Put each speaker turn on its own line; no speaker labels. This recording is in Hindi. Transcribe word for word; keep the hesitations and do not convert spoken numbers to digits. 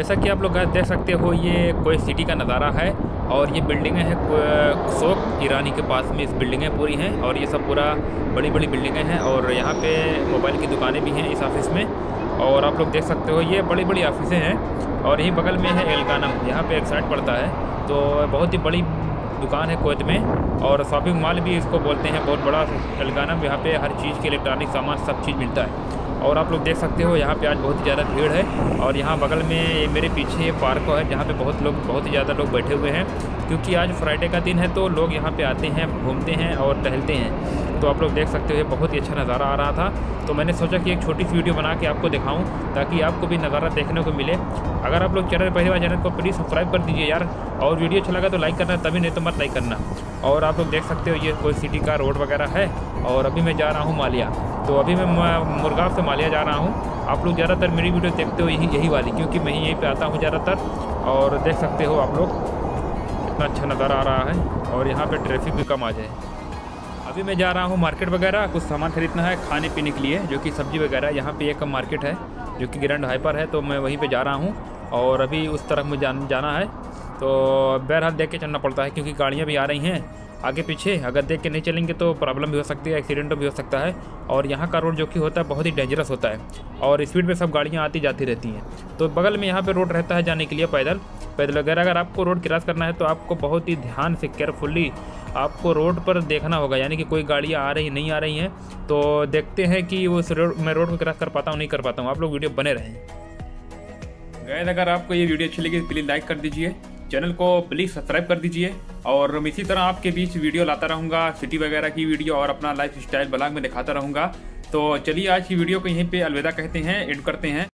जैसा कि आप लोग देख सकते हो ये कोई सिटी का नज़ारा है और ये बिल्डिंगें हैं शौक ईरानी के पास में इस बिल्डिंगें पूरी हैं और ये सब पूरा बड़ी बड़ी बिल्डिंगें हैं और यहाँ पे मोबाइल की दुकानें भी हैं इस ऑफिस में। और आप लोग देख सकते हो ये बड़ी बड़ी ऑफिसें हैं और यही बगल में है एलगानम, यहाँ पे एक साइड पड़ता है। तो बहुत ही बड़ी दुकान है कुवैत में और शॉपिंग मॉल भी इसको बोलते हैं, बहुत बड़ा एलगानम। यहाँ पे हर चीज़ के इलेक्ट्रॉनिक सामान सब चीज़ मिलता है। और आप लोग देख सकते हो यहाँ पे आज बहुत ही ज़्यादा भीड़ है और यहाँ बगल में मेरे पीछे ये पार्क है जहाँ पे बहुत लोग बहुत ही ज़्यादा लोग बैठे हुए हैं, क्योंकि आज फ्राइडे का दिन है तो लोग यहाँ पे आते हैं, घूमते हैं और टहलते हैं। तो आप लोग देख सकते हो ये बहुत ही अच्छा नज़ारा आ रहा था, तो मैंने सोचा कि एक छोटी सी वीडियो बना के आपको दिखाऊं ताकि आपको भी नज़ारा देखने को मिले। अगर आप लोग चैनल पहली बार चैनल को प्लीज़ सब्सक्राइब कर दीजिए यार, और वीडियो अच्छा लगा तो लाइक करना, तभी नहीं तो मत लाइक करना। और आप लोग देख सकते हो ये कोई सिटी का रोड वगैरह है और अभी मैं जा रहा हूँ मालिया। तो अभी मैं मुरगांव से मालिया जा रहा हूँ। आप लोग ज़्यादातर मेरी वीडियो देखते हो यही यही वाली, क्योंकि मैं यहीं पे आता हूँ ज़्यादातर। और देख सकते हो आप लोग कितना अच्छा नज़ारा आ रहा है और यहाँ पे ट्रैफिक भी कम आ जाए। अभी मैं जा रहा हूँ मार्केट वगैरह, कुछ सामान खरीदना है खाने पीने के लिए, जो कि सब्ज़ी वगैरह। यहाँ पे एक मार्केट है जो कि ग्रैंड हाइपर है, तो मैं वहीं पे जा रहा हूँ और अभी उस तरफ मुझे जान, जाना है। तो बहरहाल देख के चलना पड़ता है क्योंकि गाड़ियाँ भी आ रही हैं आगे पीछे। अगर देख के नहीं चलेंगे तो प्रॉब्लम भी हो सकती है, एक्सीडेंट भी हो सकता है। और यहाँ का रोड जो कि होता है बहुत ही डेंजरस होता है और स्पीड में सब गाड़ियाँ आती जाती रहती हैं। तो बगल में यहाँ पे रोड रहता है जाने के लिए पैदल पैदल वगैरह। अगर आपको रोड क्रॉस करना है तो आपको बहुत ही ध्यान से केयरफुली आपको रोड पर देखना होगा, यानी कि कोई गाड़ियाँ आ रही नहीं आ रही हैं। तो देखते हैं कि उस रोड मैं रोड को क्रॉस कर पाता हूँ नहीं कर पाता हूँ। आप लोग वीडियो बने रहें। गाइस अगर आपको ये वीडियो अच्छी लगी तो प्लीज़ लाइक कर दीजिए, चैनल को प्लीज़ सब्सक्राइब कर दीजिए। और मैं इसी तरह आपके बीच वीडियो लाता रहूँगा, सिटी वगैरह की वीडियो और अपना लाइफ स्टाइल ब्लॉग में दिखाता रहूँगा। तो चलिए आज की वीडियो को यहीं पे अलविदा कहते हैं, एंड करते हैं।